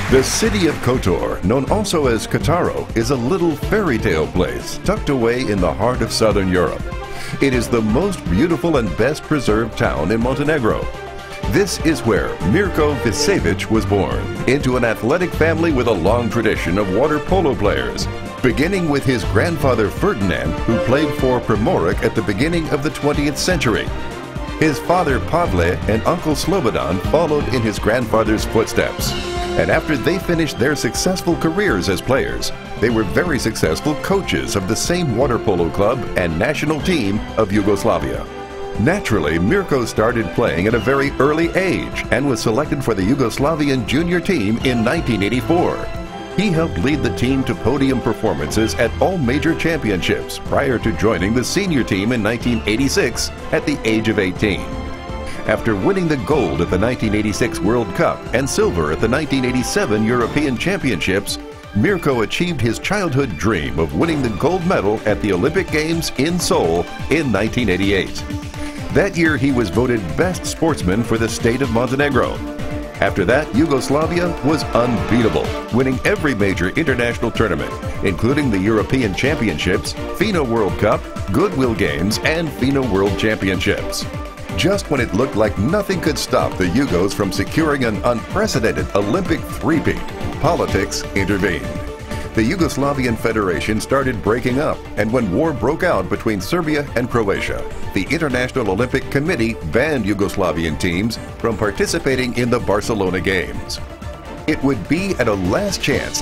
The city of Kotor, known also as Kataro, is a little fairy tale place tucked away in the heart of southern Europe. It is the most beautiful and best preserved town in Montenegro. This is where Mirko Vicevic was born, into an athletic family with a long tradition of water polo players, beginning with his grandfather Ferdinand, who played for Primorac at the beginning of the 20th century. His father Pavle and uncle Slobodan followed in his grandfather's footsteps. And after they finished their successful careers as players, they were very successful coaches of the same water polo club and national team of Yugoslavia. Naturally, Mirko started playing at a very early age and was selected for the Yugoslavian junior team in 1984. He helped lead the team to podium performances at all major championships prior to joining the senior team in 1986 at the age of 18. After winning the gold at the 1986 World Cup and silver at the 1987 European Championships, Mirko achieved his childhood dream of winning the gold medal at the Olympic Games in Seoul in 1988. That year he was voted best sportsman for the state of Montenegro. After that, Yugoslavia was unbeatable, winning every major international tournament, including the European Championships, FINA World Cup, Goodwill Games, and FINA World Championships. Just when it looked like nothing could stop the Yugos from securing an unprecedented Olympic three-peat, politics intervened. The Yugoslavian Federation started breaking up, and when war broke out between Serbia and Croatia, the International Olympic Committee banned Yugoslavian teams from participating in the Barcelona Games. It would be at a last chance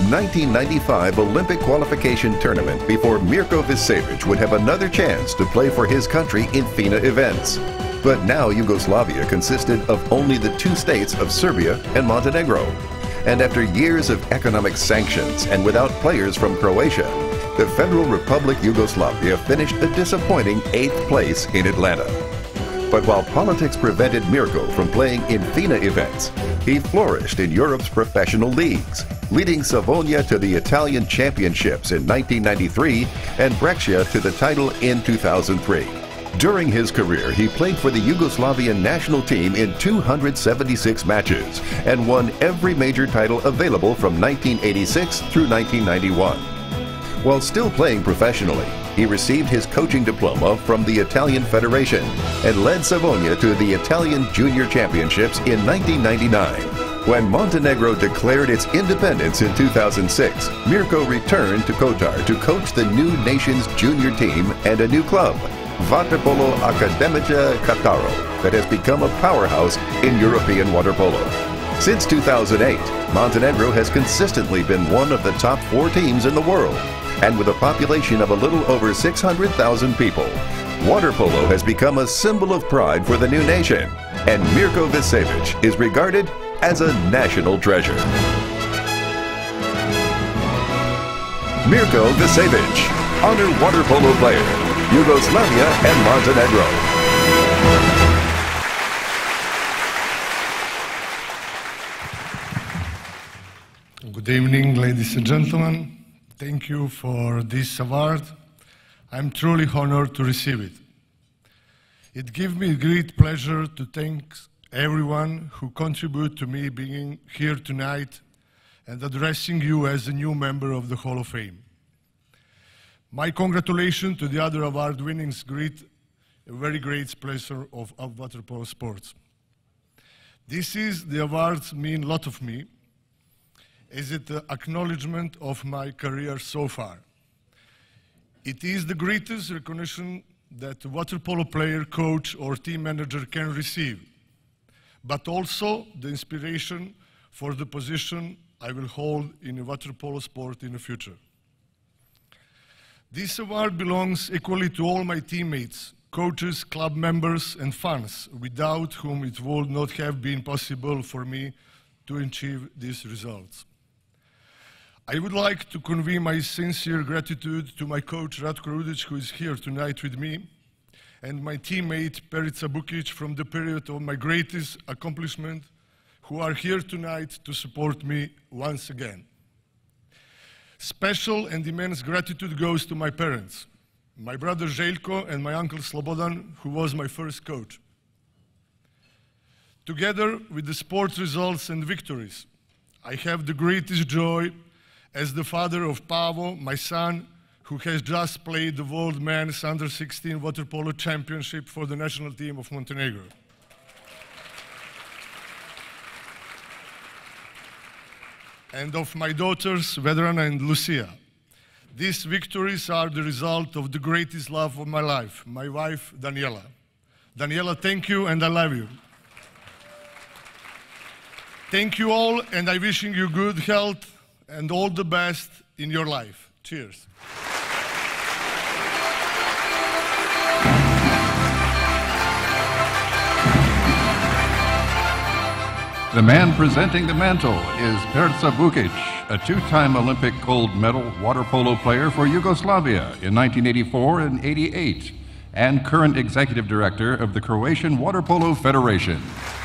1995 Olympic qualification tournament before Mirko Vicevic would have another chance to play for his country in FINA events. But now Yugoslavia consisted of only the two states of Serbia and Montenegro. And after years of economic sanctions and without players from Croatia, the Federal Republic Yugoslavia finished a disappointing 8th place in Atlanta. But while politics prevented Mirko from playing in FINA events, he flourished in Europe's professional leagues, leading Savonia to the Italian Championships in 1993 and Brescia to the title in 2003. During his career, he played for the Yugoslavian national team in 276 matches and won every major title available from 1986 through 1991. While still playing professionally, he received his coaching diploma from the Italian Federation and led Savonia to the Italian Junior Championships in 1999. When Montenegro declared its independence in 2006, Mirko returned to Kotor to coach the new nation's junior team and a new club, Vaterpolo Akademija Kataro, that has become a powerhouse in European water polo. Since 2008, Montenegro has consistently been one of the top 4 teams in the world, and with a population of a little over 600,000 people, water polo has become a symbol of pride for the new nation, and Mirko Vicevic is regarded as a national treasure. Mirko Vicevic, honor water polo player, Yugoslavia and Montenegro. Good evening, ladies and gentlemen. Thank you for this award. I'm truly honored to receive it. It gives me great pleasure to thank everyone who contributed to me being here tonight and addressing you as a new member of the Hall of Fame. My congratulations to the other award-winning a very great pleasure of water polo sports. The awards mean a lot of me, as it an acknowledgement of my career so far. It is the greatest recognition that a water polo player, coach, or team manager can receive, but also the inspiration for the position I will hold in a water polo sport in the future. This award belongs equally to all my teammates, coaches, club members, and fans, without whom it would not have been possible for me to achieve these results. I would like to convey my sincere gratitude to my coach Ratko Rudic, who is here tonight with me, and my teammate Perica Bukic from the period of my greatest accomplishment, who are here tonight to support me once again. Special and immense gratitude goes to my parents, my brother Željko and my uncle Slobodan, who was my first coach. Together with the sports results and victories, I have the greatest joy as the father of Pavo, my son, who has just played the World Men's Under-16 Water Polo Championship for the national team of Montenegro. And of my daughters, Vedrana and Lucia. These victories are the result of the greatest love of my life, my wife, Daniela. Daniela, thank you, and I love you. Thank you all, and I'm wishing you good health and all the best in your life. Cheers. The man presenting the mantle is Perca Vukic, a two-time Olympic gold medal water polo player for Yugoslavia in 1984 and 88, and current executive director of the Croatian Water Polo Federation.